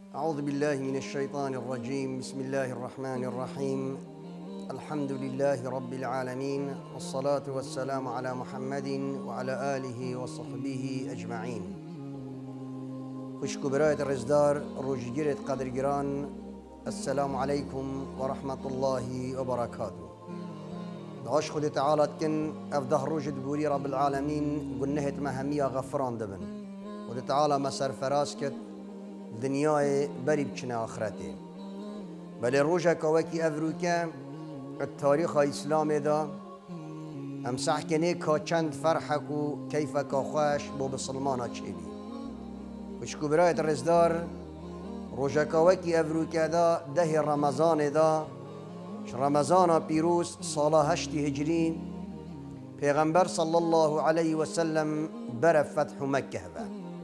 أعوذ بالله من الشيطان الرجيم. بسم الله الرحمن الرحيم. الحمد لله رب العالمين، والصلاة والسلام على محمد وعلى آله وصحبه أجمعين. خوشكو برایت رزدار روجگیرت قدرگران، السلام عليكم ورحمة الله وبركاته. دعاش خود تعالى كن أفضح روجد بوري رب العالمين قلنهت مهمية غفران دبن خود تعالى مسر فراس كت دنیای بری بچنه آخرته. بله روژه که افروکه التاریخ اسلام دا امسح کنه که چند فرحک و کیف که خوش بو بسلمانا چیلی وشکو برایت رزدار روژه که افروکه دا ده رمضان دا رمضان پیروز سال 8 هجری پیغمبر صلی الله علیه و سلم بر فتح مکه با.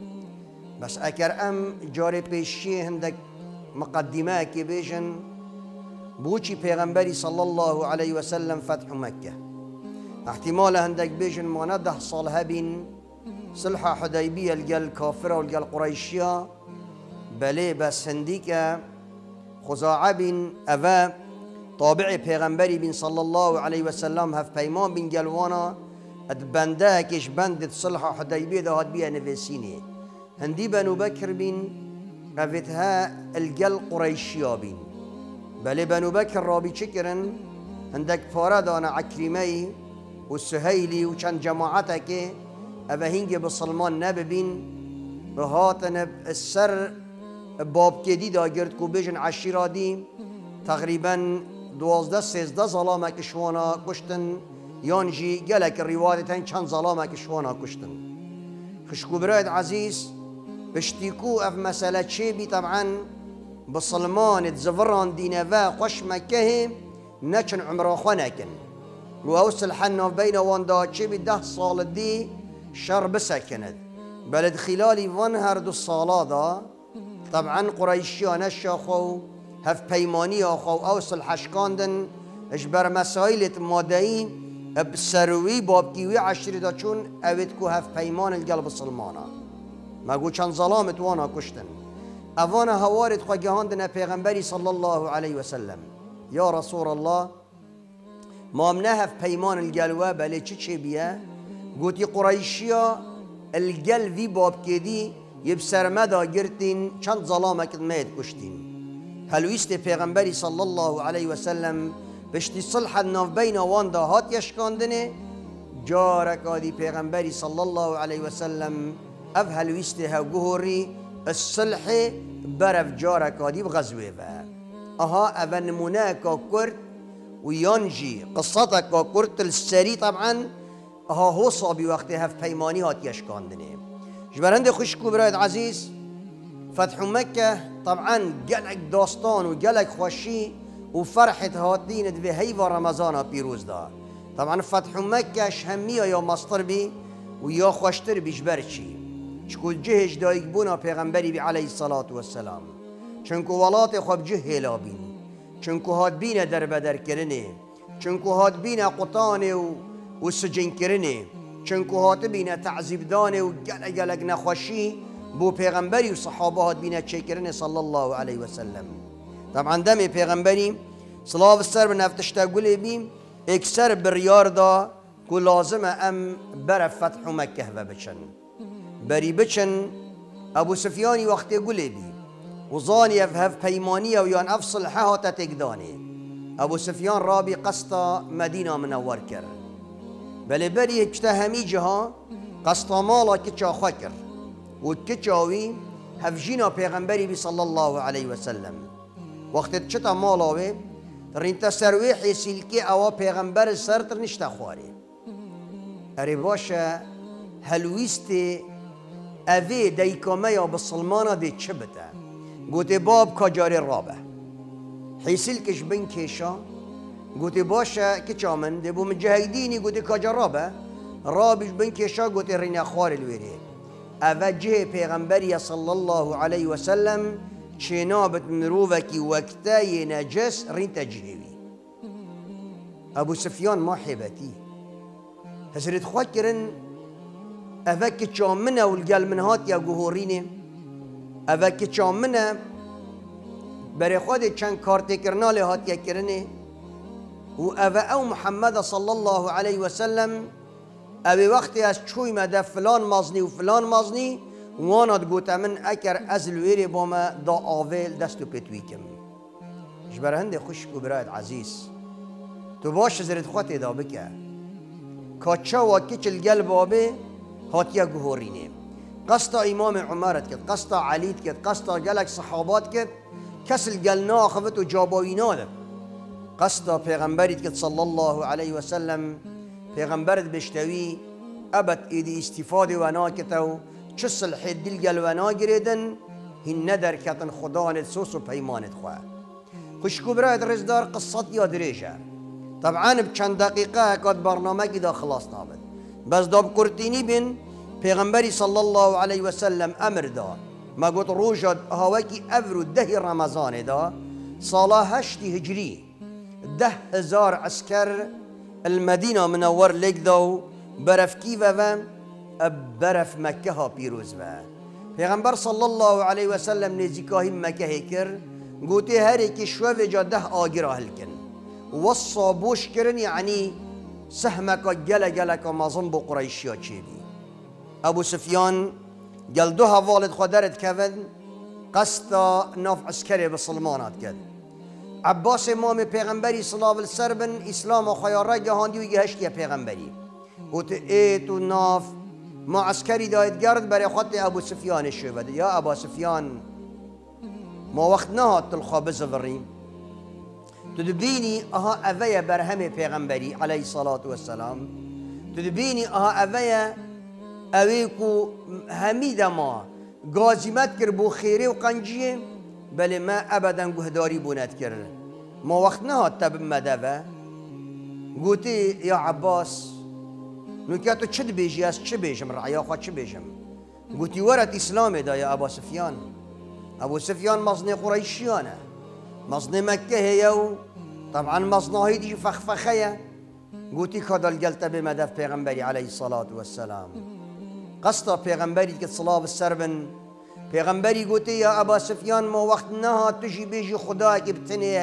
بس اگر جاری پیشی هندک مقدمه که بیشن بوچی پیغمبری صلی الله علیه و سلم فتح مکه احتمال هندک بیشن مانا 10 سال هبین صلح حدیبیه الجل کافره والجل قریشیا بله بس هندیک خزاعه بین اوه طابع پیغمبری بین صلی الله علیه و سلم هف پیمان بین جلوانا اد بنده کش بندت صلح حدیبیه ده هاد بیا نویسینه هندي بنو بكر بن أفتها الجل قريشيا بن بل بنو بكر رابي شكرن عندك فاردانا عكرمي والسهيلي وكان جماعتك أفهنج بصلمان نببين بهاتن السر باب كدي دا جرد كوبيجن عشيرة دي تقريبا 12-13 ظلامة كشوانا كشتن يانجي جلك الروايتين كان ظلامة كشوانا كشتن خشكو براد عزيز بشتيكو اف مسألة شيبي طبعا بصلمان تزفران دينافا قش مكه نكن عمره خناكن وأوصل حنا بين واندا شيبي 10 صال دي شر بسكند بلد خلالي وانهر دو الصالة طبعا قريشيا نشاخو هف بيماني اخو أوصل حشكاندن اجبر مسائل مادئي بسروي بابكيوي عشري دا چون اويتكو هف بيمان القلب الصلمانا ما قو چند ظلامت وانا كشتن اوانا هوارد خواهاندنا پیغمبری صلى الله عليه وسلم يا رسول الله ما منهف بيمان القلوة بلي چه بيه قوتي قريشيا القل في باب كدي يبسر مدى قرتين چند ظلامك ميت كشتين هلويست پیغمبری صلى الله عليه وسلم بشتی صلح الناف بین واندا هات یشکاندنه جارک آدی پیغمبری صلی الله علیه وسلم اف هلویسته ها گهوری الصلح برف جارک آدی بغزوه و اها اول نمونه که کرد و یانجی قصتك که کرد السری طبعا اها هو صابی وقتی هف پیمانی هات یشکاندنه جبرند خوشکو برایت عزیز فتح مکه طبعا جلک داستان و جلک خوشی وفرحة هاتين في هيفا رمضان بيروز دا طبعا فتح مكة شهمية يا مصطر بي ويا خوشتر بيجبرشي شكو جهش دا يقبونا پیغمبري عليه الصلاة والسلام چنكو ولات خواب جه لابين چنكو هات بينا در بدر كرنه چنكو هات بينا قطانه وسجن كرنه چنكو هات بينا تعذيب دانه وقلق نخوشي بو پیغمبري وصحابه هات بينا چه كرنه صلى الله عليه وسلم طبعا دم پیغمبری صلاة السر بنفتشتا قولي بیم اكسر بريار دا كو لازم ام برف فتح مكه و بچن بري بچن ابو سفياني وقت قولي بي وظاني افهف پیمانية ويان افصل حاها تقداني ابو سفيان رابي قسطا مدينة منور كر بل بري اجتهمي جها قسطا مالا كتشا خكر وكتشاوي هفجينا پیغمبری بي صلى الله عليه وسلم وقت چتا مالاوه رینتا سروی حیسیل که اوا پیغمبر سرتر نشتا خواره اری باشه هلویست اوه دیکامه یا بسلمانه دی چه بته گوته باب کجاری رابه حیسیل کش بین کشا گوته باشه که چامن دی بو مجاهدینی گوته کجا رابه رابش بین کشا گوته رین خوار الویره اوه جه پیغمبری صلی الله علیه وسلم شنابت مروفك وقتاي نجس رين تجهوي ابو سفيان ما حبتي هسرت خوكرن افك تشامنا والقال من هات يا جهوريني افك تشامنا برای خود چند کارت کرنال هاتیه کرنه و او محمد صلی الله علیه و سلم او وقتی از چوی مده فلان مازنی و فلان مازنی واند گوته من اکر از لویری با ما دا آویل دستو پتوی کم جبر هنده خوش کو برایت عزیز تو باش زرد خواهی دا بکه کچه و کچل قلب آبه هاتیه گهورینه قصد امام عمرت کد قصد علیت کد قصد گلک صحابات کد کس القلنا خفت و جاباوینا ده قصد پیغمبریت کد صلی الله علیه و سلم پیغمبرت بشتوی ابد ایدی استفاده و ناکتو چه صلحی دل گل و ناگریدن هین ندر کتن خدا نت سوس و پیمانت خواه خوشکو برایت رزدار قصت یاد ریشه طبعا بچند دقیقه کد برنامه کی دا خلاص نابد بس داب کرتینی بین پیغمبری صلی الله علیه و سلم امر دا ما قلت روجد هواکی افرو ده رمضان دا سالا 8 هجری 10,000 عسكر المدينة منور لك دو برف كيفا برف مكة ها بيروز با پیغمبر صلى الله عليه وسلم نزيكاهي مكة كر قوتي هاري كشوف جاده آجرا هلكن وصا بوش كرن يعني سهمك جلك مازن بو قريشيا چيبي ابو سفيان قال دوها والد خدرت كفن قصدا ناف عسكري بسلمانات كد عباس امام پیغمبری صلاة السربن اسلام خیاره جهاندی و گهشتی پیغمبری گوت ای تو ناف ما عسکری داید گرد برای خط ابو سفیان شوید یا ابو سفیان ما وقت نهات الخابز وریم تو دبینی اها اویا برهم پیغمبری علیه الصلاة والسلام تو دبینی اها اویا اویکو همید ما گازیمت کر بو خیره و قنجیه بله ما ابدا گهداری بونت کرد ما وقت نهاد تب مدوه گوتی یا عباس نوکه تو چه بیجی از چه بیجم رعیا خواه چه بیجم گوتی ورد اسلام دا یا ابو سفیان ابو سفیان مزن قریشیانه مزن مکه هیو طبعا مزناهی دی فخفخه گوتی کدال گلت به مدف پیغمبری علیه الصلاة والسلام قصد پیغمبری که صلاة السربن پیغمبری گوتی یا ابا سفیان ما وقت نها تجی بیجی خدا که بتنه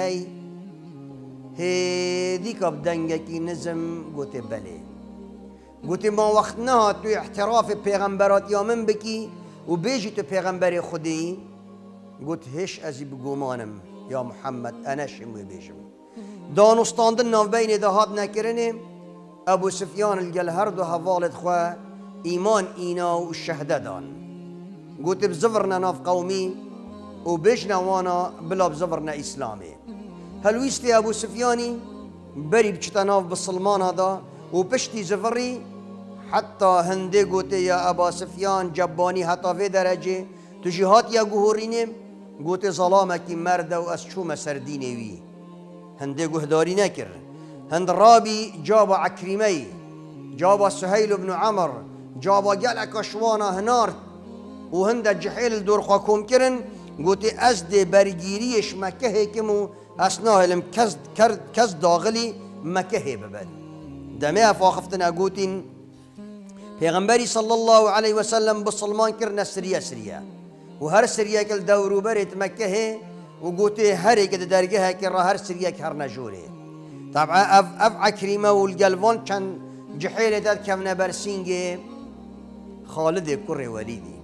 هی دیکا بدنگه کی نظم گوتی بله گوتی ما وقت نها تو احتراف پیغمبرات یا من بکی و بیجی تو پیغمبر خودی گوت هش ازی بگومانم یا محمد انا شموی بیجم دانستاندن ناف بین دهات نکرنه ابو سفیان الگل هر دو حوالت خواه ایمان اینا و شهده دان قلت بزفرنا ناف قومي وبيجنا وانا بلا بزفرنا اسلامي هل ويستي ابو سفياني بري بشتا ناف بالسلمان هذا وبشتي زفري حتى هندي قلت يا ابا سفيان جباني حتى في درجه تجيهات يا جهوريني قلت ظلامك مرد واسشوم سرديني وي هندي قهداري نكر هند رابي جاب عكرمي جاب سهيل بن عمر جاب جلك شوانا هنارت و هند جحیل دور خواکم کرن گوتی از ده برگیریش مکه هکمو اسنا هلم کز داغلی مکه ببد دمه افاخفتنا گوتین پیغمبری صلی الله علیه و سلم بسلمان کرن سریه و هر سریه کل دورو برت مکه و گوتی هر یک درگه کر هر سریه هر نجوره طبعا اف عکریمه و القلبان چند جحیل داد کمنا برسینگه خالد کر ولیدی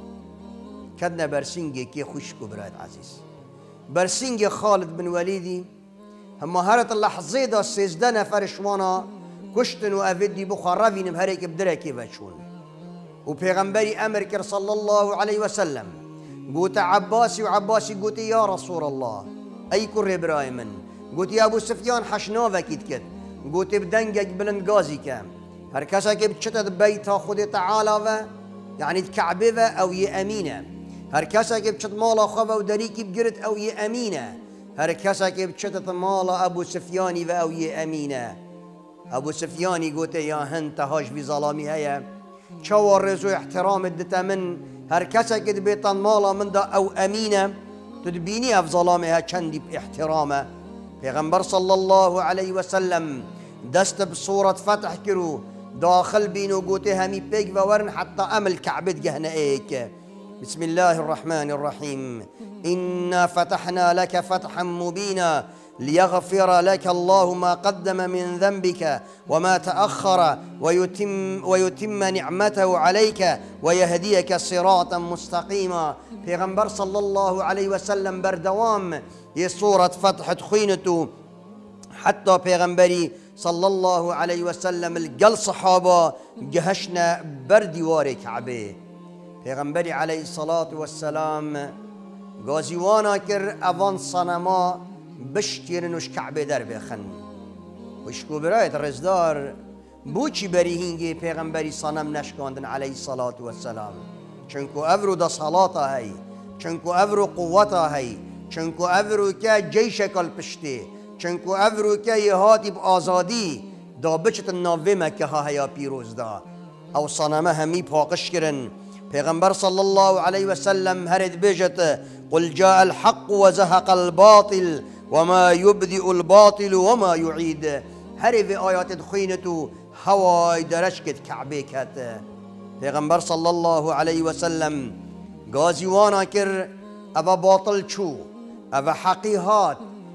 كدنا برسنجي كي خشكو براد عزيز برسنجي خالد بن وليدي هم هرت اللحظة دا سيزدنا فرشوانا كشتن وأفدي بخارفين بهريك بدرا كيف شون وبيغمبري أمريكا صلى الله عليه وسلم قوت عباسي قوت يا رسول الله أي كر إبراهيم قوت يا أبو سفيان حشنوفا كيد كد قوت بدنجك بلنقازي كام هركاسا كي بتشتت بيتها خذي تعالى يعني تكعبه أو يأمينه هر کسی که بچت مال خواب و دری کی بگرد او یه امینه هر کسی که بچت مال ابو سفیانی و او یه امینه ابو سفیانی گوته یا هن تهاش بی ظلامی هیا چوار رزو احترام دتا من هر کسی که بیتن مال من دا او امینه تدبینی اف ظلامی ها چندی احترامه پیغمبر صلی الله علیه و سلم دست بصورت فتح کرو داخل بینو گوته همی پیگ و حتى أمل كعبت جهنا إيك بسم الله الرحمن الرحيم إن إنا فتحنا لك فتحا مبينا ليغفر لك الله ما قدم من ذنبك وما تأخر ويتم نعمته عليك ويهديك صراطا مستقيما. پیغمبر صلى الله عليه وسلم بردوام سورة فتح تخينتو حتى پیغمبری صلى الله عليه وسلم القل صحابة جهشنا بردوار كعبه. پیغمبری عليه الصلاة والسلام غازیوانا کر اوان صنما بشتیرنوش کعبه در بخن وشکو برایت رزدار بوچی بری هنگی پیغمبری صنم نشکاندن علیه الصلاة والسلام چنکو افرو دا صلاتا هی چنکو افرو قوتا هی چنکو افرو که جیش کل پشتی چنکو افرو که یهاتی بآزادی دا بچت ناوه مکه ها هیا پیروز دا او صنمه همی پاقش کرن. پیغمبر صلی الله علیه وسلم هرد بجت قل جاء الحق وزهق الباطل وما يبدئ الباطل وما يعيد. هر في آيات دخينتو هواي درشكت كعبه كات. پیغمبر صلى الله عليه وسلم غازيوانا كر أبا باطل شو أبا حقيقات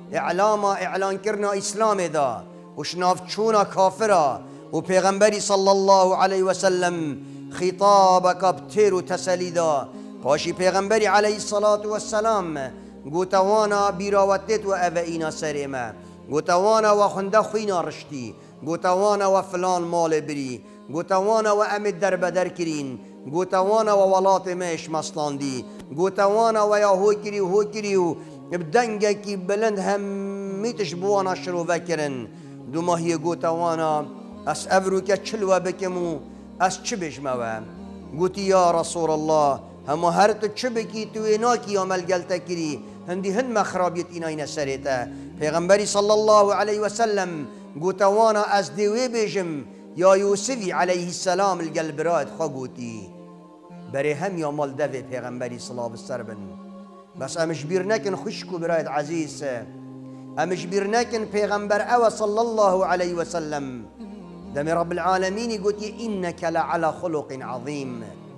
إعلان كرنا إسلام دا وشناف شونا كافرا وبيغمبري صلى الله عليه وسلم خطابك بتير تسليدا باشي پیغمبری علیه الصلاة والسلام گوتوانا بیراوتت و اوئینا سریمه گوتوانا و خنده خوینا رشتی گوتوانا و فلان مال بری گوتوانا و امد در بدر کرین گوتوانا و ولات میش مسلاندی گوتوانا و یا هو کری و بدنگه کی بلند همیتش بوانا شروع کرن دو ماهی گوتوانا اس افرو که چلوه بکمو اس چه بجموه گوتی یا رسول الله هم هرت چبکی تو ایناکی عمل گلتا کری هندی هند مخرابیت اینای سریتا. پیغمبری صلی الله علیه وسلم گوتوانا از دیوی بیجم یا یوسفی علیه السلام القلب راد خگوتی بری هم یا مال دوی پیغمبری صلی الله السربن بس امش بیر نکن خوشکو برایت عزیز امش بیر نکن پیغمبر او صلی الله علیه وسلم دم رب العالمین گوتی انک لعلى خلق عظیم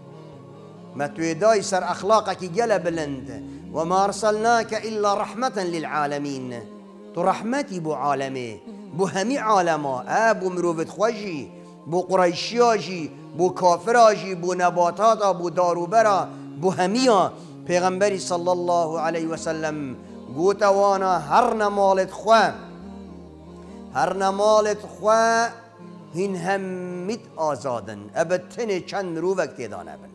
ما تويداي سر أخلاقك جل بلند وما أرسلناك إلا رحمة للعالمين تو رحمتي بو عالمي بو همي عالما بو مروفت خوشي بو قريشياجي بو كافراجي بو نباتاتا بو داروبرا بو هميا. پیغمبري صلى الله عليه وسلم قوتوانا هر نمالت خوا هن همت آزادن ابتني چند مروفك تيدان ابن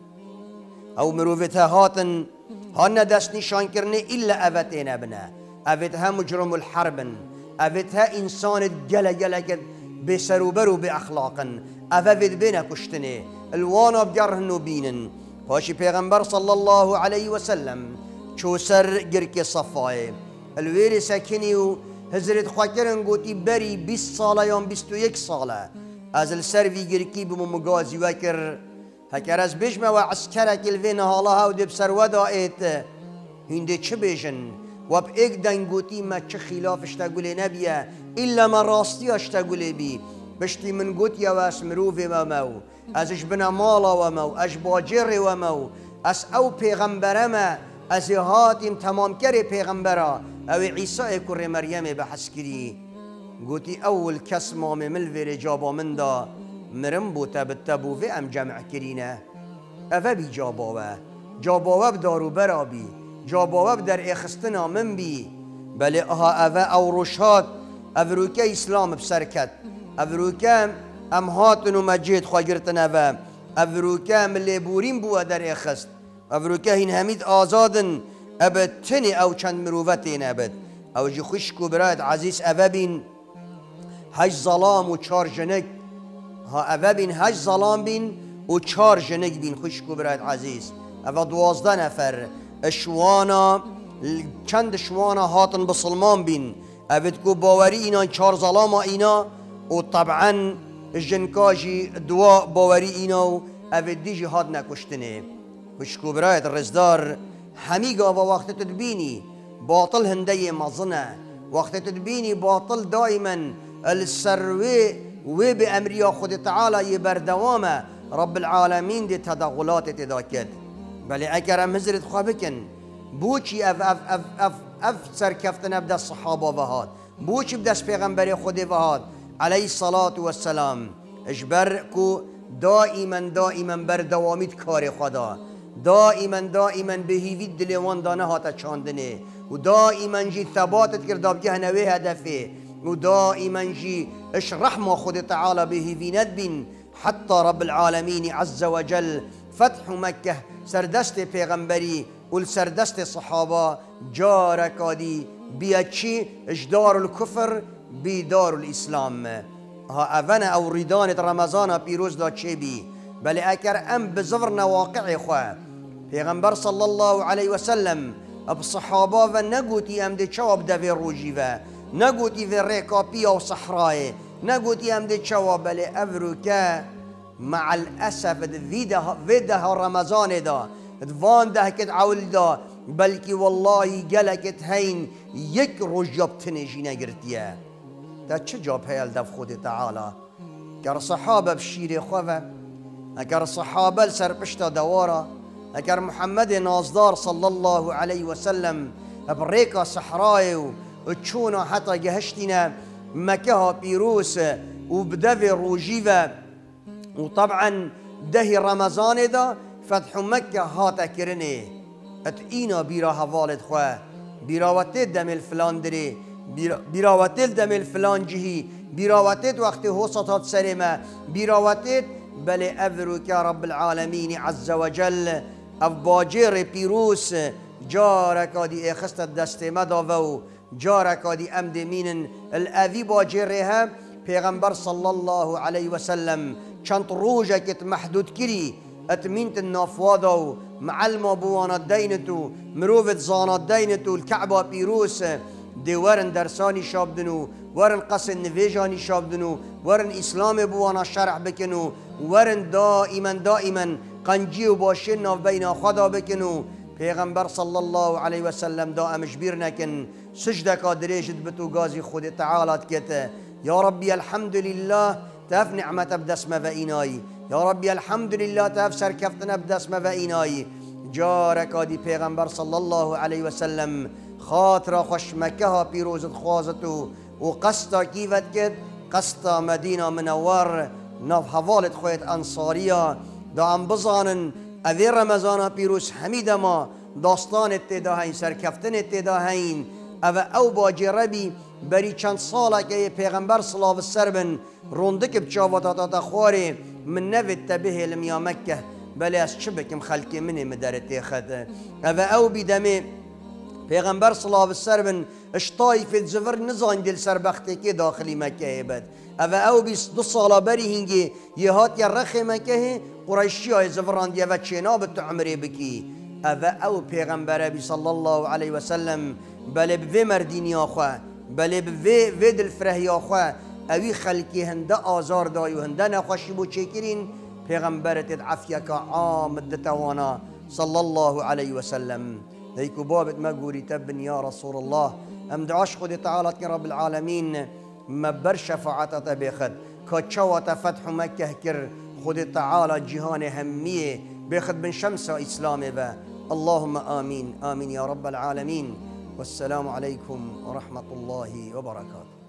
او مروفته هاتن هن دست نشان کرنه الا اوتين ابنه اوتها مجرم الحربن اوتها انسان جل بسروبر و باخلاقن اوت بينه كشتنه الوانا بجرهن بينن. فاشي پیغمبر صلى الله عليه وسلم چو سر گرك صفاي الويري ساكني و هزرت خاكرن قوتي بري 20 ساله يوم 21 ساله از السر في گركي بمو مغازي وكر هكر از بجمه و عسكرك الفين هالها و دب سرودا ايت هنده چه بيجن و اب اك دنگوتي ما چه خلافش تقولي نبيه الا ما راستياش تقولي بي بشتي من قوتي و اسمروفي ومو ازش بنا مالا ومو اش باجر ومو اس او پیغمبرما از هاتم تمام كري پیغمبرا او عيسى كر مريم بحسكري قوتي اول كس مامي ملفي جابا من دا مرم بو تبتبو في ام جمع كرينه افا بي جاباوه بدارو برابي جاباوه بدر اخستنا من بي بل اها افا او روشات افروكا اسلام بسركت افروكا ام هاتنو مجيد خواجرتن افا افروكا ملي بورين بو در اخست افروكا هين هميد آزادن ابد تني او چند مروفتين ابد او جي خشكو براد عزيز افا بين هج ظلام و چار جنك ها اوه بین 8 ظلام بین و 4 جنگ بین خوشکو برایت عزیز اوه 12 نفر اشوانا چند اشوانا هاتن بسلمان بین اوه تکو باوری اینا 4 ظلام اینا و طبعا جنکاجی دوا باوری اینا و اوه دیجی هات نکشتنه خوشکو برایت رزدار همیگا و وقت تدبینی باطل هنده مظنه وقت تدبینی باطل دائما السروي وبأمر خود تعالى يبردوامه رب العالمين دي تدخلات تداكد بل أكرم هزرت خوابكن بوچی اف سرکفتن اب دست صحابه وهاد بوچی بدست پیغمبر خود وهاد علیه الصلاة والسلام اجبر کو دائما بر دوامید کار خدا دائما به هیوید دلوان دانه هاتا چاندنه و دائما جی ثباتت کرداب که هنوی هدفه و دائما جی اش رحمه خود تعالی به هیویند بین حتى رب العالمين عز وجل فتح مكة سردست پیغمبری و سردست صحابه جارکادی بیاچی اجدار الكفر بدار الاسلام ها اوان او ریدانت رمضان پیروز دا چه بی بل اکر ام بزفر نواقع خواه پیغمبر صلی الله علیه وسلم اب صحابه و نگوتی ام ده چواب دوی روجی و نگوتی و ریکاپی و صحرای نگوتی ام ده چواب بل افرو که مع الاسف ویده رمضان دا دوان ده کت عول دا بلکی والله گلکت هین یک روز جابتنشی نگرتیه تا چه جاب هیل دف خود تعالی اگر صحابه بشیر خواه اگر صحابه لسر پشتا دوارا اگر محمد نازدار صلی الله علیه وسلم بریکا صحرای و چونا حتی گهشتینا مکه ها پیروس و بدو روجی و طبعا ده رمضان دا فتح مکه هاتا کرنه ات اینا بیرا حوالت خواه بیراوته دم الفلان دره بیراوته دم الفلان جهی بیراوته وقت حوصتات سرمه بیراوته بل افروك يا رب العالمين عز وجل افباجر پیروس جارك دي اخست دست مداو جارك دي امد مين الافي باجرها پیغمبر صلى الله عليه وسلم چند روجك محدود كري اتمينت النافوادو معلم بوانا دينتو مروفت زانا دينتو الكعبة بيروس دي ورن درساني شابدنو ورن قصن نفيجاني شابدنو ورن اسلام بوانا شرع بكنو ورن دائما قنجي وباشنا بين خدا بكنو پیغمبر صلى الله عليه وسلم دائما جبير نكن سجدك دريجت بتو غازي خود تعالى كت يا ربي الحمد لله تاف نعمة بدسمة وإناي يا ربي الحمد لله تاف سركفتنا بدسمة وإناي جارك دي پیغمبر صلى الله عليه وسلم خاطر خشمكها بيروزت خوازتو وقصتا كيفت كد قصتا مدينة منور ناف حوالت خويت أنصارية دا عم بزانن اوی رمضان پیروز حمیده ما داستان اتداهین سرکفتن اتداهین او باجربی بری چند ساله که پیغمبر صلاة السربن روندک بچاوتاتا خواره من نوید تبه لمیا مکه بلی از چه بکم خلکی منی مدارت خد او بیدمه پیغمبر صلاة السربن اشتای فی الزفر نزان دل سربخته که داخلی مکه بد او بیس دو ساله بری هنگی یه هات یا رخ مکه قريشي های زفران دیا و چنابت عمره بکی او پیغمبر بی صلی الله علیه وسلم بله به مردینی آخواه بله به دل فرهی آخواه اوی خلقی هنده آزار دای و هنده نخوشی بو چکرین پیغمبرت عفیه که عام دتوانا صلی الله علیه وسلم دیکو بابت مگوری تبن یا رسول الله ام دعاش خود تعالی که رب العالمین مبر شفاعتت بخد که چوات فتح مکه کر خود تعالى جهان همية بيخد من شمس إسلام با اللهم آمين آمين يا رب العالمين والسلام عليكم ورحمة الله وبركاته.